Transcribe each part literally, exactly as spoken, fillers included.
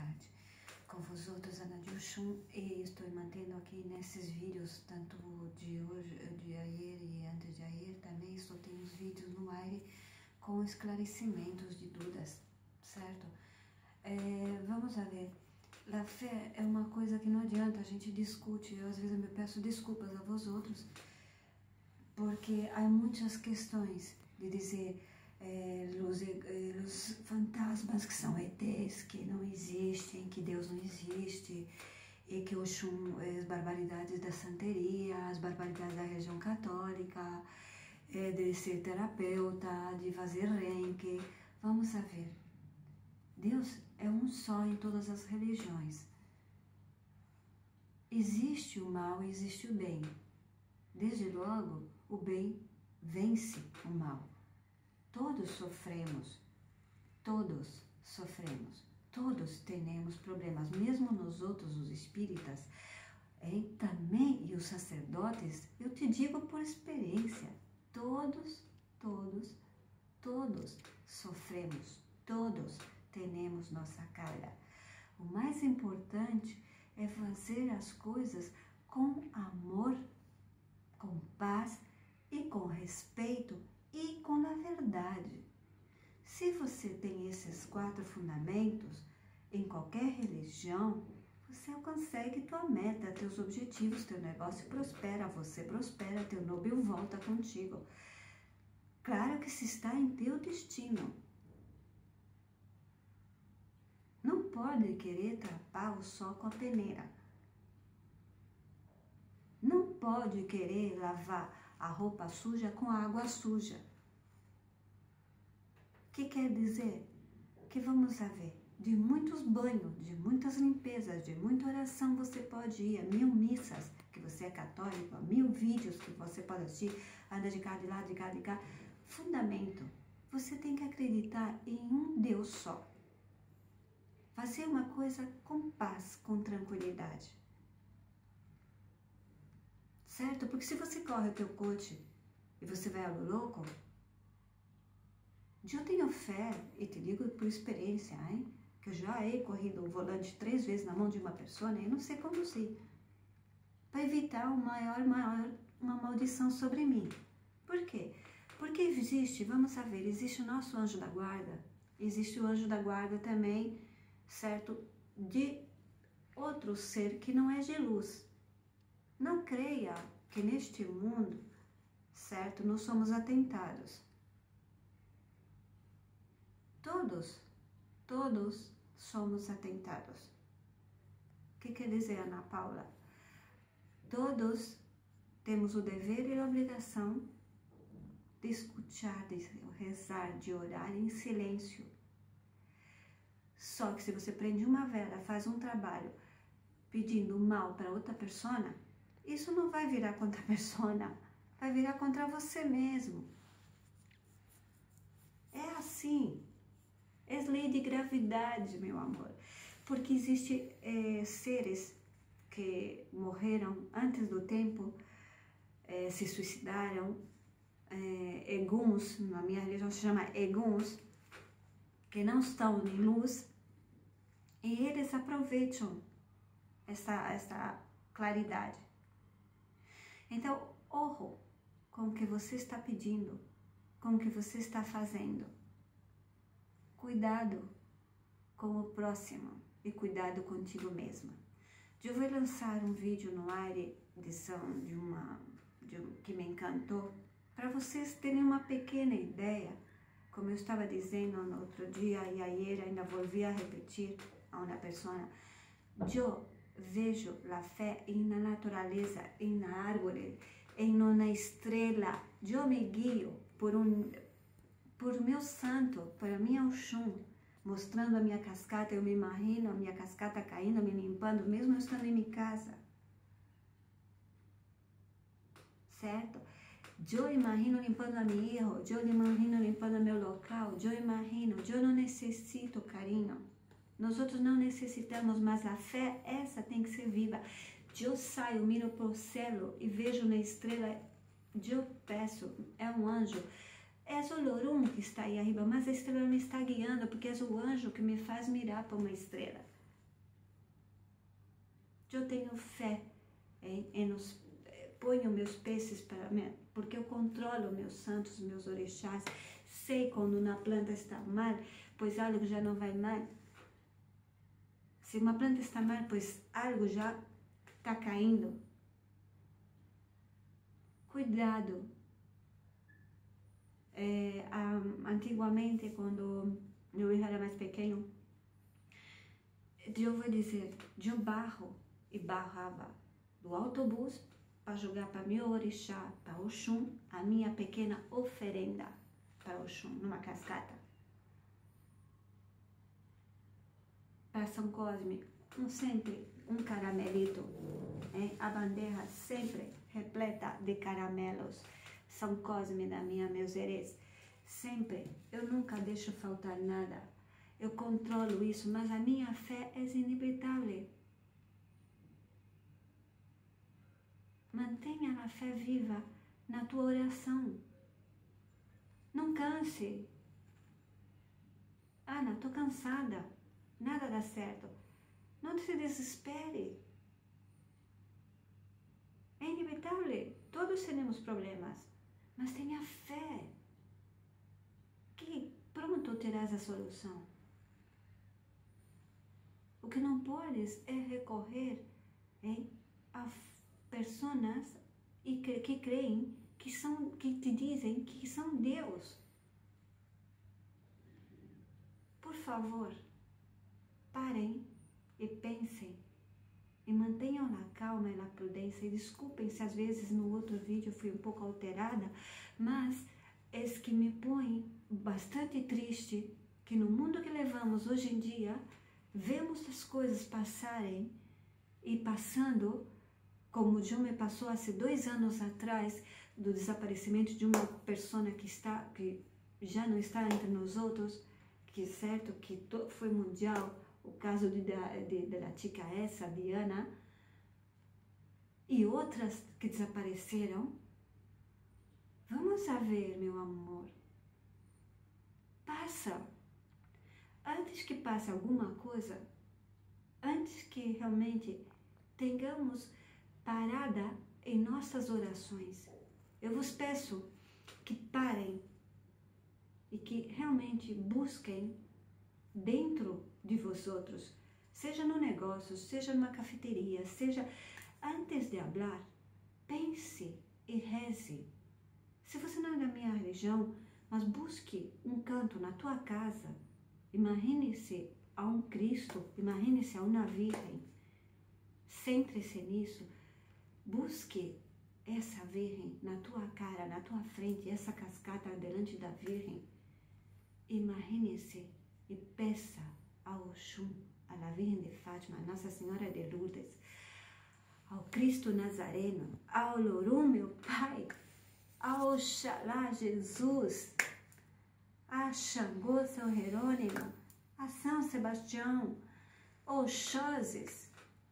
tarde. Com vós outros, Ana de Oxum, e estou mantendo aqui nesses vídeos, tanto de hoje, de ayer e antes de ayer, também estou tendo os vídeos no ar com esclarecimentos de dúvidas, certo? É, vamos a ver, a fé é uma coisa que não adianta, a gente discute, eu às vezes me peço desculpas a vós outros, porque há muitas questões de dizer é, os, é, os fantasmas que são E Tês, que não existem, que Deus não existe, e que o Oxum, as barbaridades da santeria, as barbaridades da religião católica, é, de ser terapeuta, de fazer reiki. Vamos a ver, Deus é um só em todas as religiões. Existe o mal e existe o bem. Desde logo, o bem vence o mal. Todos sofremos, todos sofremos, todos temos problemas, mesmo nós outros, os espíritas, e também, e os sacerdotes, eu te digo por experiência, todos, todos, todos sofremos, todos temos nossa carga. O mais importante é fazer as coisas com amor, com paz e com respeito e com a verdade. Se você tem esses quatro fundamentos, em qualquer religião, você consegue tua meta, teus objetivos, teu negócio prospera, você prospera, teu Nobel volta contigo. Claro que se está em teu destino. Não pode querer tapar o sol com a peneira. Não pode querer lavar a roupa suja com a água suja. O que quer dizer? Que vamos a ver, de muitos banhos, de muitas limpezas, de muita oração você pode ir, a mil missas, que você é católico, a mil vídeos que você pode assistir, anda de cá, de lá, de cá, de cá. Fundamento, você tem que acreditar em um Deus só. Fazer uma coisa com paz, com tranquilidade. Certo? Porque se você corre o teu coche e você vai ao louco, eu tenho fé, e te digo por experiência, hein? Que eu já he corrido o volante três vezes na mão de uma pessoa e não sei conduzir. Para evitar uma maior, maior, uma maldição sobre mim. Por quê? Porque existe, vamos saber, existe o nosso anjo da guarda, existe o anjo da guarda também, certo? De outro ser que não é de luz. Não creia que neste mundo, certo, nós somos atentados. Todos, todos somos atentados. O que quer dizer, Ana Paula? Todos temos o dever e a obrigação de escutar, de rezar, de orar em silêncio. Só que se você prende uma vela, faz um trabalho pedindo mal para outra pessoa, isso não vai virar contra a pessoa, vai virar contra você mesmo. É assim. É lei de gravidade, meu amor. Porque existem é, seres que morreram antes do tempo, é, se suicidaram, é, eguns, na minha religião se chama eguns, que não estão em luz, e eles aproveitam essa, essa claridade. Então, ojo com o que você está pedindo, com o que você está fazendo. Cuidado com o próximo e cuidado contigo mesma. Eu vou lançar um vídeo no ar edição de uma de um, que me encantou, para vocês terem uma pequena ideia, como eu estava dizendo no outro dia e ayer, ainda volvi a repetir a uma pessoa, eu vejo a fé na natureza, na árvore, em uma estrela, eu me guio por um por meu santo, por minha Oxum, mostrando a minha cascata, eu me imagino a minha cascata caindo, me limpando, mesmo eu estando em minha casa. Certo? Eu imagino limpando a meu hijo, eu imagino limpando meu local, eu imagino, eu não necessito carinho. Nós outros não necessitamos, mas a fé, essa tem que ser viva. Eu saio, miro para o céu e vejo na estrela, eu peço, é um anjo. É o Lorum que está aí arriba, mas a estrela me está guiando, porque é o anjo que me faz mirar para uma estrela. Eu tenho fé em, em nos, ponho meus peces para mim, porque eu controlo meus santos, meus orixás. Sei quando uma planta está mal, pois algo já não vai mal. Se uma planta está mal, pois algo já está caindo. Cuidado. É, antigamente, quando meu filho era mais pequeno, eu vou dizer, eu barro e barrava do autobus para jogar para meu orixá, para Oxum, a minha pequena oferenda para Oxum, numa cascata. Para São Cosme, um sempre um caramelito, hein? A bandeja sempre repleta de caramelos. São Cosme da minha meus herês. Sempre, eu nunca deixo faltar nada. Eu controlo isso, mas a minha fé é inevitável. Mantenha a fé viva na tua oração. Não canse. Ana, estou cansada. Nada dá certo. Não se desespere. É inevitável. Todos temos problemas. Mas tenha fé. Que pronto terás a solução. O que não podes é recorrer hein, a pessoas e que, que creem que são, que te dizem que são Deus. Por favor, parem e pensem e mantenham na calma e na prudência. E desculpem se às vezes no outro vídeo fui um pouco alterada, mas é que me põe bastante triste que no mundo que levamos hoje em dia, vemos as coisas passarem e passando, como o John me passou há dois anos atrás, do desaparecimento de uma pessoa que, está, que já não está entre nós outros, que é certo que foi mundial, o caso de, de, de, de la chica essa, Diana, e outras que desapareceram. Vamos a ver, meu amor. Passa. Antes que passe alguma coisa, antes que realmente tenhamos parada em nossas orações, eu vos peço que parem e que realmente busquem dentro de vós outros, seja no negócio, seja numa cafeteria, seja antes de falar, pense e reze. Se você não é da minha religião, mas busque um canto na tua casa, imagine-se a um Cristo, imagine-se a uma Virgem, centre-se nisso, busque essa Virgem na tua cara, na tua frente, essa cascata delante da Virgem, imagine-se e peça ao Oxum, à Virgem de Fátima, a Nossa Senhora de Lourdes, ao Cristo Nazareno, ao Lorum, meu Pai, ao Oxalá Jesus, a Xangô, São Jerônimo, a São Sebastião, Oxósses.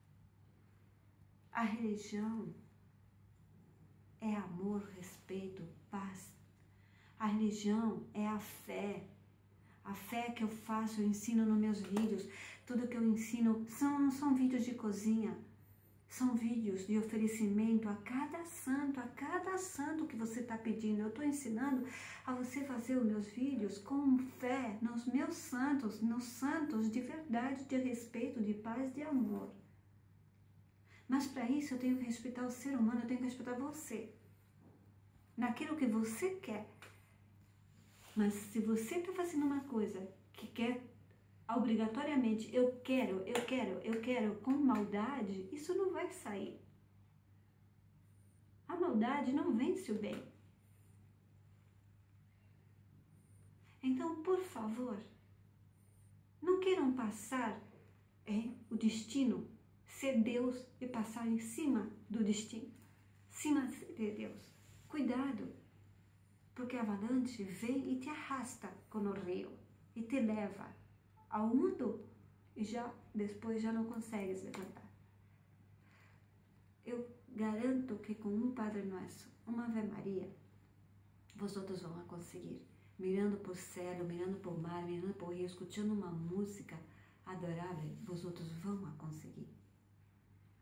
A religião é amor, respeito, paz. A religião é a fé. A fé que eu faço, eu ensino nos meus vídeos. Tudo que eu ensino são, não são vídeos de cozinha. São vídeos de oferecimento a cada santo, a cada santo que você está pedindo. Eu estou ensinando a você fazer os meus vídeos com fé nos meus santos, nos santos de verdade, de respeito, de paz, de amor. Mas para isso eu tenho que respeitar o ser humano, eu tenho que respeitar você. Naquilo que você quer. Mas se você está fazendo uma coisa que quer obrigatoriamente, eu quero, eu quero, eu quero, com maldade, isso não vai sair. A maldade não vence o bem. Então, por favor, não queiram passar é, o destino, ser Deus e passar em cima do destino, cima de Deus. Cuidado, porque a avalanche vem e te arrasta com o rio e te leva ao mundo e já depois já não consegues levantar. Eu garanto que com um Padre Nosso, uma Ave Maria, vosotros vão conseguir. Mirando por céu, mirando por mar, mirando por rio, escutando uma música adorável, vosotros vão conseguir.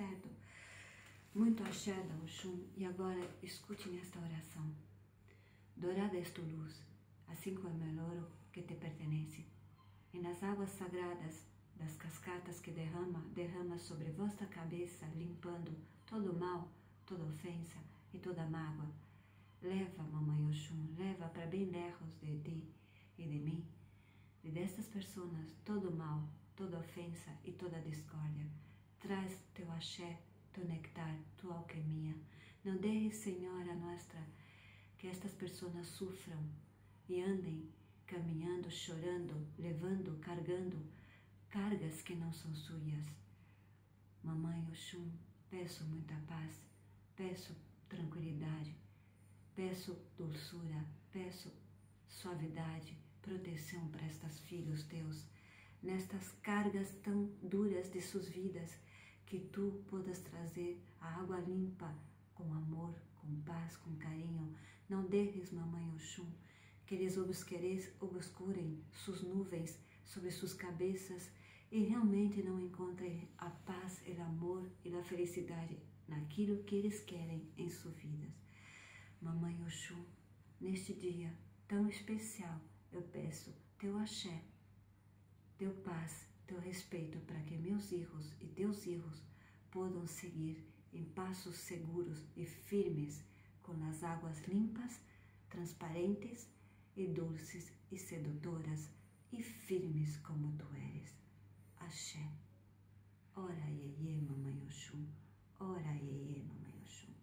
certo? Muito axé da Oxum. E agora escute nesta oração. Dourada és tu luz, assim como el ouro que te pertenece. E nas águas sagradas das cascatas que derrama, derrama sobre vossa cabeça, limpando todo mal, toda ofensa e toda mágoa. Leva, mamãe Oxum, leva para bem lejos de ti e de mim, e destas pessoas, todo mal, toda ofensa e toda discórdia. Traz teu axé, teu nectar, tua alquimia. Não deixes, Senhora nossa, que estas pessoas sofram e andem caminhando, chorando, levando, carregando cargas que não são suas. Mamãe Oxum, peço muita paz, peço tranquilidade, peço dulçura, peço suavidade, proteção para estes filhos teus, nestas cargas tão duras de suas vidas, que tu podas trazer a água limpa, com amor, com paz, com carinho. Não deixes, mamãe Oxum, que eles obscurem suas nuvens sobre suas cabeças e realmente não encontrem a paz, o amor e a felicidade naquilo que eles querem em suas vidas. Mamãe Oxum, neste dia tão especial, eu peço teu axé, teu paz, teu respeito para que meus filhos e teus filhos possam seguir em passos seguros e firmes com as águas limpas, transparentes e dulces e sedutoras e firmes como tu eres. Axé. Ora iê, mamãe Oxum. Ora iê, mamãe Oxum.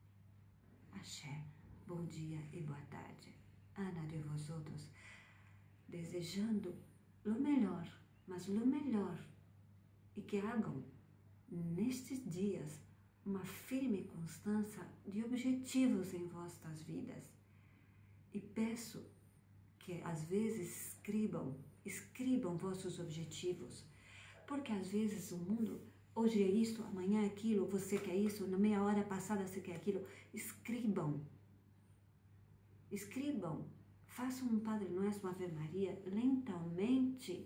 Axé. Bom dia e boa tarde. Ana de vós outros, desejando o melhor, mas o melhor, e que hagam nestes dias uma firme constância de objetivos em vossas vidas. E peço que às vezes escrevam, escrevam vossos objetivos, porque às vezes o mundo, hoje é isso, amanhã é aquilo, você quer isso, na meia hora passada você quer aquilo. Escrevam, escrevam, façam um Padre Nosso, uma Ave Maria, lentamente,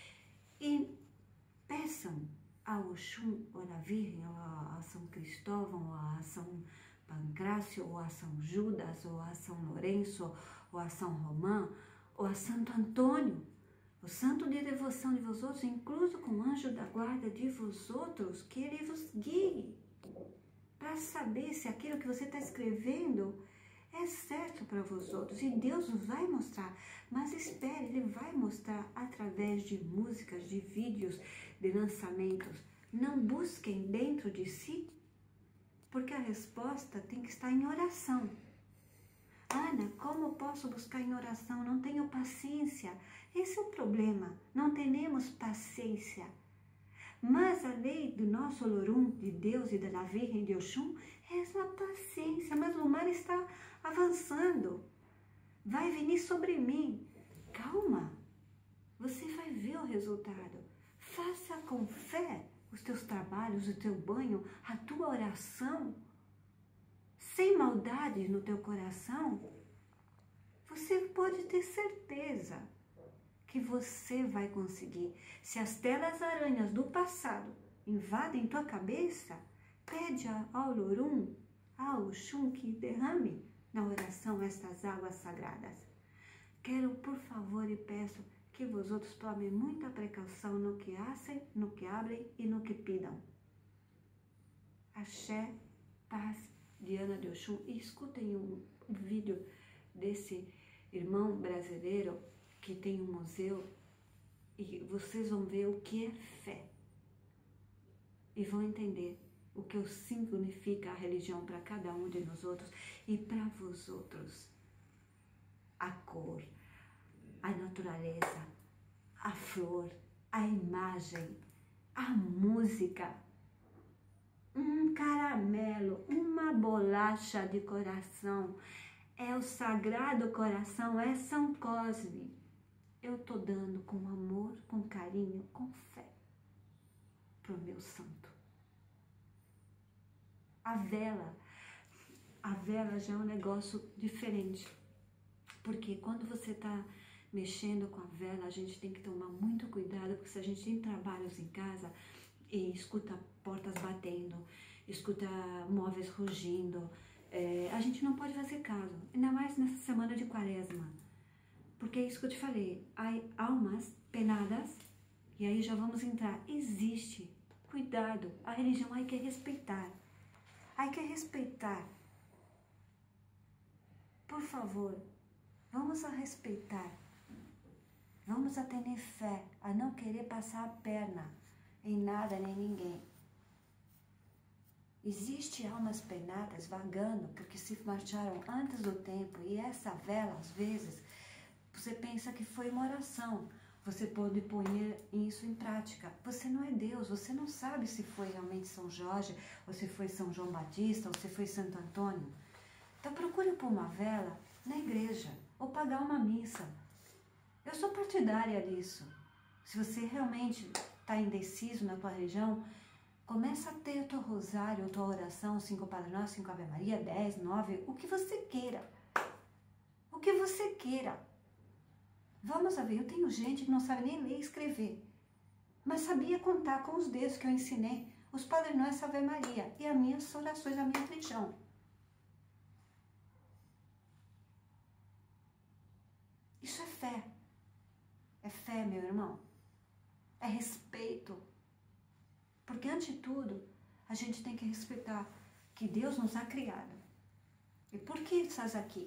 e peçam a Oxum, ou a Virgem, ou a São Cristóvão, ou a São Pancrácio, ou a São Judas, ou a São Lourenço, ou a São Romão, ou a Santo Antônio, o santo de devoção de vós outros, incluso com o anjo da guarda de vós outros, que ele vos guie, para saber se aquilo que você está escrevendo é certo para vós outros. E Deus vai mostrar, mas espere, Ele vai mostrar através de músicas, de vídeos, de lançamentos. Não busquem dentro de si, porque a resposta tem que estar em oração. Ana, como posso buscar em oração? Não tenho paciência. Esse é o problema. Não temos paciência. Mas a lei do nosso Olorum, de Deus e da Virgem de Oxum, é essa paciência. Mas o mar está avançando. Vai vir sobre mim. Calma. Você vai ver o resultado. Faça com fé os teus trabalhos, o teu banho, a tua oração. Sem maldade no teu coração, você pode ter certeza que você vai conseguir. Se as telas aranhas do passado invadem tua cabeça, pede ao Olorum, ao Oxum, que derrame na oração estas águas sagradas. Quero, por favor, e peço que vós outros tomem muita precaução no que hacem, no que abrem e no que pidam. Axé, paz, Diana de Oxum. E escutem um vídeo desse irmão brasileiro que tem um museu e vocês vão ver o que é fé e vão entender o que significa a religião para cada um de nós outros e para vós outros. A cor, a natureza, a flor, a imagem, a música, um caramelo, uma bolacha de coração, é o Sagrado Coração, é São Cosme. Eu estou dando com amor, com carinho, com fé para o meu santo. A vela, a vela já é um negócio diferente, porque quando você está mexendo com a vela, a gente tem que tomar muito cuidado, porque se a gente tem trabalhos em casa e escuta portas batendo, escuta móveis rugindo. É, a gente não pode fazer caso, ainda mais nessa semana de quaresma. Porque é isso que eu te falei, há almas penadas, e aí já vamos entrar. Existe, cuidado, a religião há que respeitar. Há que respeitar. Por favor, vamos a respeitar. Vamos a ter fé, a não querer passar a perna em nada nem ninguém. Existem almas penadas vagando porque se marcharam antes do tempo, e essa vela, às vezes, você pensa que foi uma oração. Você pode pôr isso em prática. Você não é Deus, você não sabe se foi realmente São Jorge, ou se foi São João Batista, ou se foi Santo Antônio. Então procure pôr uma vela na igreja, ou pagar uma missa. Eu sou partidária disso. Se você realmente está indeciso na tua religião, começa a ter o teu rosário, a tua oração, cinco Padre Nosso, cinco Ave Maria, dez, nove, o que você queira. O que você queira. Vamos a ver, eu tenho gente que não sabe nem ler e escrever, mas sabia contar com os dedos que eu ensinei, os Padre Nosso, Ave Maria e as minhas orações, a minha religião. Isso é fé. É fé, meu irmão. É respeito. Porque, antes de tudo, a gente tem que respeitar que Deus nos ha criado. E por que estás aqui?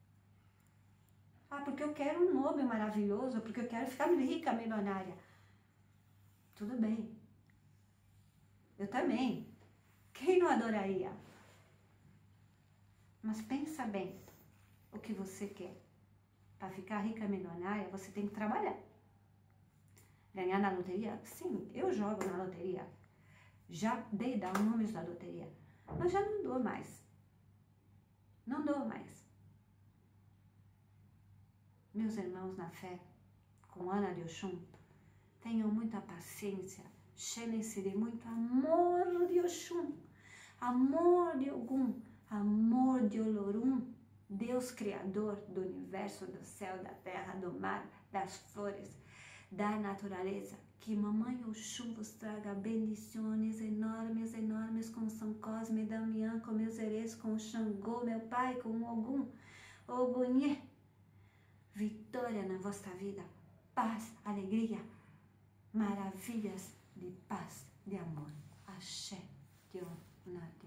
Ah, porque eu quero um nome maravilhoso, porque eu quero ficar rica, milionária. Tudo bem. Eu também. Quem não adoraria? Mas pensa bem o que você quer. Para ficar rica, milionária, você tem que trabalhar. Ganhar na loteria? Sim, eu jogo na loteria. Já dei dar números da loteria, mas já não dou mais. Não dou mais. Meus irmãos na fé, com Ana de Oxum, tenham muita paciência, chenem-se de muito amor de Oxum, amor de Ogum, amor de Olorum, Deus Criador do universo, do céu, da terra, do mar, das flores, da natureza. Que Mamãe Oxum vos traga bendições enormes, enormes com São Cosme e Damião, com meus herês, com o Xangô, meu pai, com o Ogum, Ogunhê. Vitória na vossa vida, paz, alegria, maravilhas de paz, de amor. Axé, de honra,